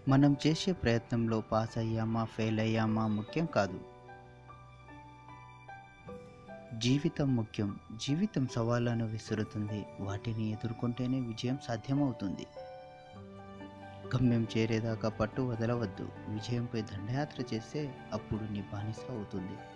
మనం చేసే ప్రయత్నంలో పాస్ అయ్యామా, ఫెయిల్ అయ్యామా ముఖ్యం కాదు. జీవితం ముఖ్యం. జీవితం సవాళ్లను విసురుతుంది. వాటిని ఎదుర్కొంటేనే విజయం సాధ్యమవుతుంది. గమ్యం చేరేదాకా పట్టు వదలవద్దు. విజయంపై దండయాత్ర చేస్తే అప్పుడు నీ బానిస అవుతుంది.